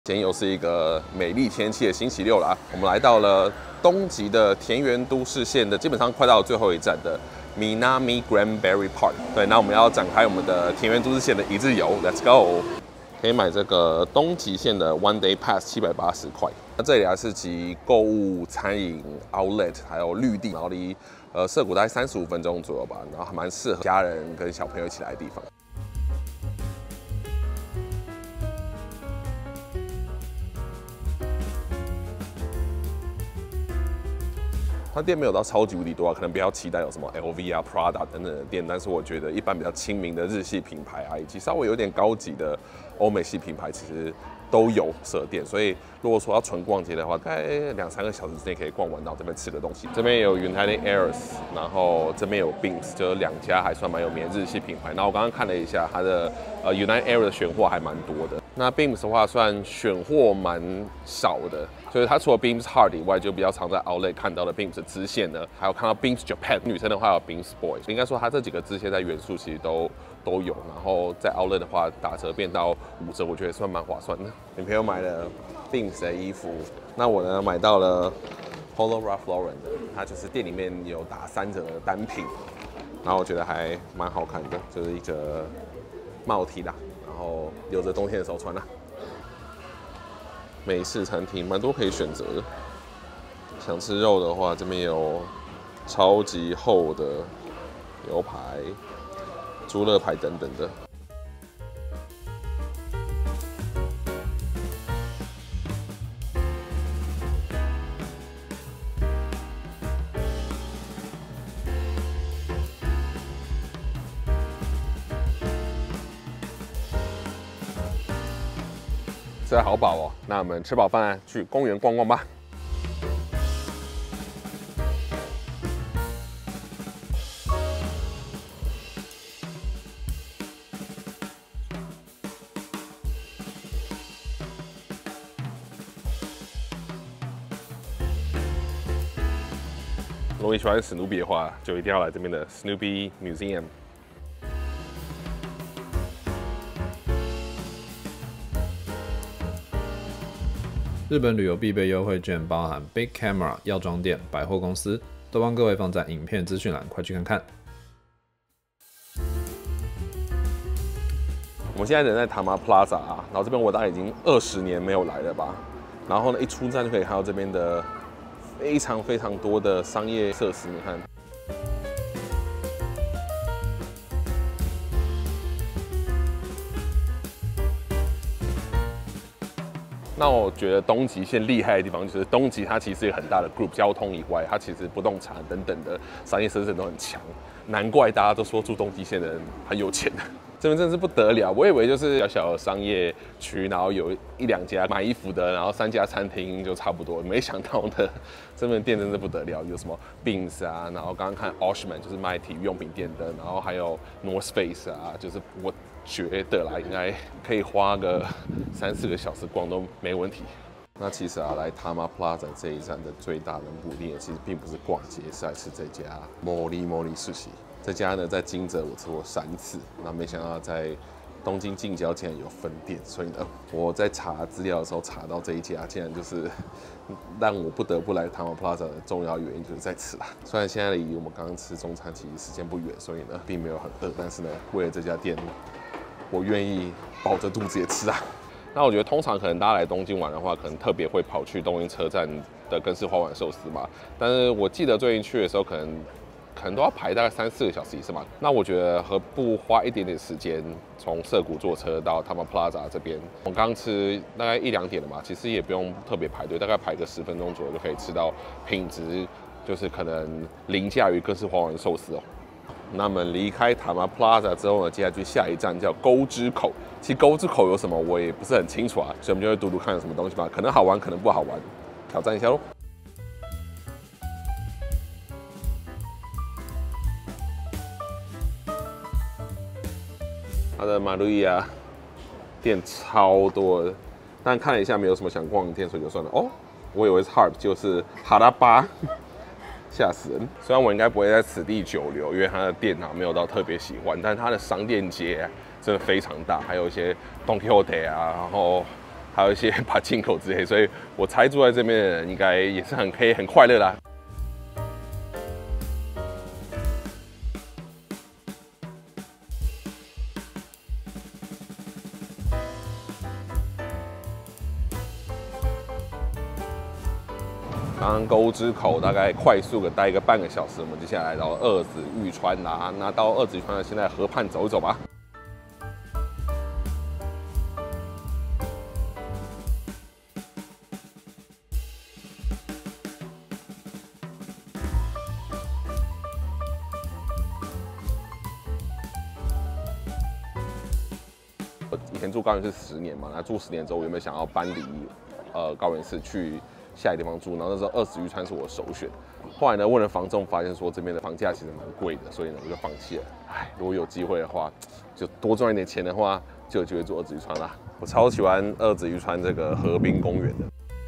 今天又是一个美丽天气的星期六啦，我们来到了东极的田园都市线的，基本上快到最后一站的 Minami Granbury Park。对，那我们要展开我们的田园都市线的一日游 ，Let's go！ 可以买这个东极线的 One Day Pass 780块。那这里啊是集购物、餐饮、Outlet 还有绿地，然后离涩谷大概35分钟左右吧，然后还蛮适合家人跟小朋友一起来的地方。 它店没有到超级无敌多啊，可能不要期待有什么 LV 啊、Prada 等等的店，但是我觉得一般比较亲民的日系品牌啊，以及稍微有点高级的欧美系品牌，其实都有设店。所以如果说要纯逛街的话，大概2-3个小时之内可以逛完到这边吃的东西。这边也有 United Airs， 然后这边有 Beams， 就是2家还算蛮有名的日系品牌。然后我刚刚看了一下，它的United Airs 的选货还蛮多的。那 Beams 的话，算选货蛮少的。 就是它除了 Beams Hard 以外，就比较常在 Outlet 看到的 Beams 支线呢，还有看到 Beams Japan。女生的话有 Beams Boys， 应该说它这几个支线在元素其实都有。然后在 Outlet 的话，打折变到5折，我觉得算蛮划算的。女朋友买了 Beams 的衣服，那我呢买到了 Polo Ralph Lauren 的，它就是店里面有打3折的单品，然后我觉得还蛮好看的，就是一个帽 T 啦，然后留着冬天的时候穿啦。 美式餐厅蛮多可以选择的，想吃肉的话，这边有超级厚的牛排、猪肋排等等的。吃得好饱哦，那我们吃饱饭去公园逛逛吧。如果你喜欢史努比的话，就一定要来这边的 Snoopy Museum。 日本旅游必备优惠券包含 Big Camera 药妆店、百货公司，都帮各位放在影片资讯栏，快去看看。 我们现在人在 Tama Plaza 啊，然后这边我大概已经20年没有来了吧。然后呢，一出站就可以看到这边的非常多的商业设施，你看。 那我觉得东极线厉害的地方就是东极它其实有很大的 group， 交通以外，它其实不动产等等的商业设施都很强，难怪大家都说住东极线的人很有钱。这边真的是不得了，我以为就是小小的商业区，然后有1-2家买衣服的，然后3家餐厅就差不多，没想到呢，这边店真是不得了，有什么 Beams 啊，然后刚刚看 Oshman 就是卖体育用品店的，然后还有 North Face 啊，就是我。 觉得啦，应该可以花个3-4个小时逛都没问题。那其实啊，来 Tama Plaza 这一站的最大的目的，其实并不是逛街，是来吃这家莫利寿司。这家呢，在金泽我吃过3次，那没想到在东京近郊竟然有分店，所以呢，我在查资料的时候查到这一家，竟然就是让我不得不来 Tama Plaza 的重要原因就是在此啦。虽然现在离我们刚刚吃中餐其实时间不远，所以呢，并没有很饿，但是呢，为了这家店。 我愿意饱着肚子也吃啊。那我觉得通常可能大家来东京玩的话，可能特别会跑去东京车站的根室花丸寿司吧。但是我记得最近去的时候，可能都要排大概3-4个小时以上吧。那我觉得何不花一点点时间，从涩谷坐车到 Tama Plaza 这边？我刚吃大概1-2点了嘛，其实也不用特别排队，大概排个10分钟左右就可以吃到品质就是可能凌驾于根室花丸寿司哦。 那么离开 Tama Plaza 之后呢，接下来就下一站叫沟之口。其实沟之口有什么我也不是很清楚啊，所以我们就会读读看有什么东西吧，可能好玩，可能不好玩，挑战一下喽。它的马路易亚店超多的，但看了一下没有什么想逛的店，所以就算了。哦，我以为是 Harp， 就是哈拉巴。 吓死人！虽然我应该不会在此地久留，因为它的店啊没有到特别喜欢，但它的商店街真的非常大，还有一些 Don Quixote 啊，然后还有一些把进口之类，所以我猜住在这边的人应该也是可以很快乐啦。刚刚购物之口大概快速的待一个半个小时，我们接下来到二子玉川啦。那到二子玉川呢，现在河畔走一走吧。我以前住高雄市10年嘛，那住10年之后，我原本想要搬离高雄市去下一个地方住，然后那时候二子玉川是我首选。后来呢，问了房仲，发现说这边的房价其实蛮贵的，所以呢我就放弃了。唉，如果有机会的话，就多赚一点钱的话，就有机会住二子玉川啦。我超喜欢二子玉川这个河滨公园的。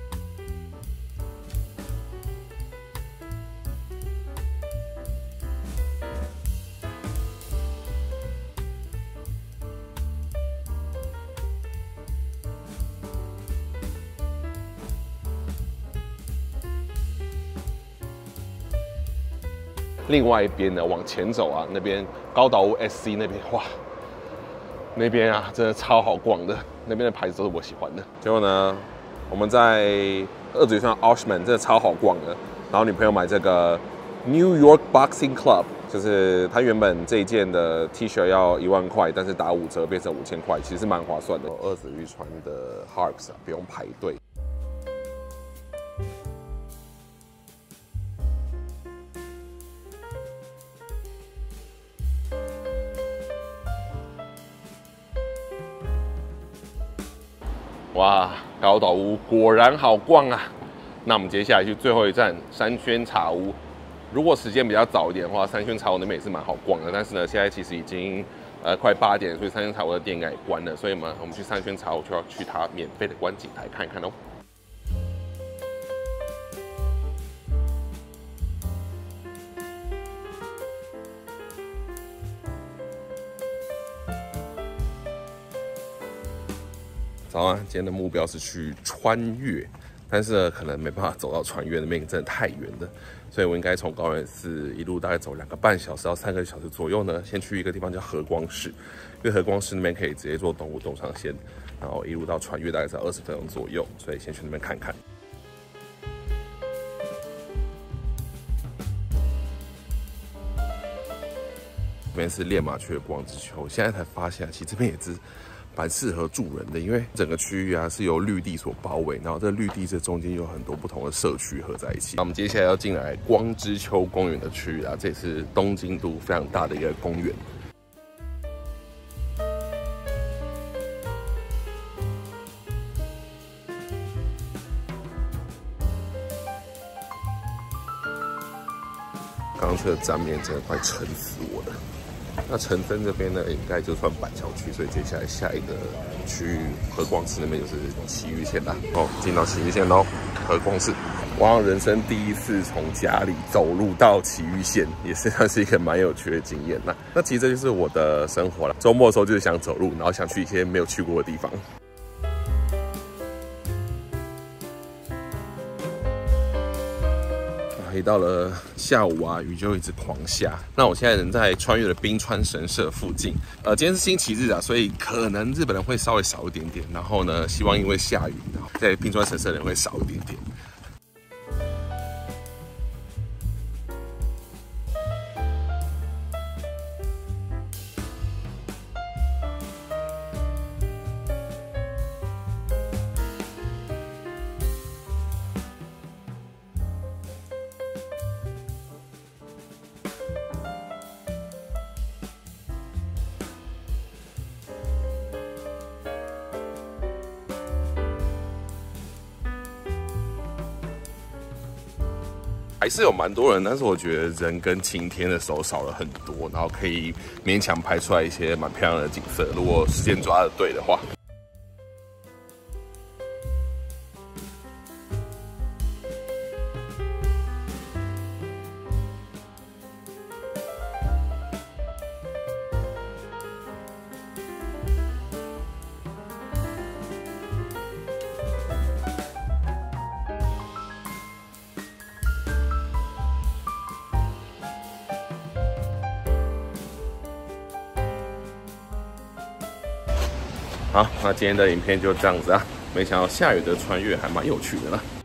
另外一边呢，往前走啊，那边高岛屋 SC 那边，哇，那边啊，真的超好逛的，那边的牌子都是我喜欢的。结果呢，我们在二子玉川 Oshman 真的超好逛的。然后女朋友买这个 New York Boxing Club， 就是它原本这一件的 T 恤要1万块，但是打5折变成5000块，其实蛮划算的。二子玉川的 Harps 啊，不用排队。哇，高岛屋果然好逛啊！那我们接下来去最后一站三轩茶屋。如果时间比较早一点的话，三轩茶屋那边也是蛮好逛的。但是呢，现在其实已经快8点，所以三轩茶屋的店应该也关了。所以我们去三轩茶屋就要去它免费的观景台看一看哦。早安，今天的目标是去穿越，但是呢，可能没办法走到穿越那边，真的太远了，所以我应该从高雄市一路大概走2个半小时到3个小时左右呢，先去一个地方叫和光市，因为和光市那边可以直接坐东武东上线，然后一路到穿越大概在20分钟左右，所以先去那边看看。这边是练马区的不王之丘，现在才发现，其实这边也是蛮适合住人的，因为整个区域啊是由绿地所包围，然后这绿地这中间有很多不同的社区合在一起。那我们接下来要进来光之丘公园的区域啊，这也是东京都非常大的一个公园。刚刚去的沾面真的快撑死我了。那陈登这边呢，应该就算板桥区，所以接下来下一个区域和光市那边就是埼玉县啦。哦，进到埼玉县喽，和光市。我好像人生第一次从家里走路到埼玉县，也是算是一个蛮有趣的经验啦。那其实这就是我的生活啦。周末的时候就是想走路，然后想去一些没有去过的地方。一到了下午啊，雨就一直狂下。那我现在人在穿越的冰川神社附近。今天是星期日啊，所以可能日本人会稍微少一点点。然后呢，希望因为下雨，在冰川神社的人会少一点点。还是有蛮多人，但是我觉得人跟晴天的时候少了很多，然后可以勉强拍出来一些蛮漂亮的景色。如果时间抓得对的话。 好，那今天的影片就这样子啊，没想到下雨的穿越还蛮有趣的啦。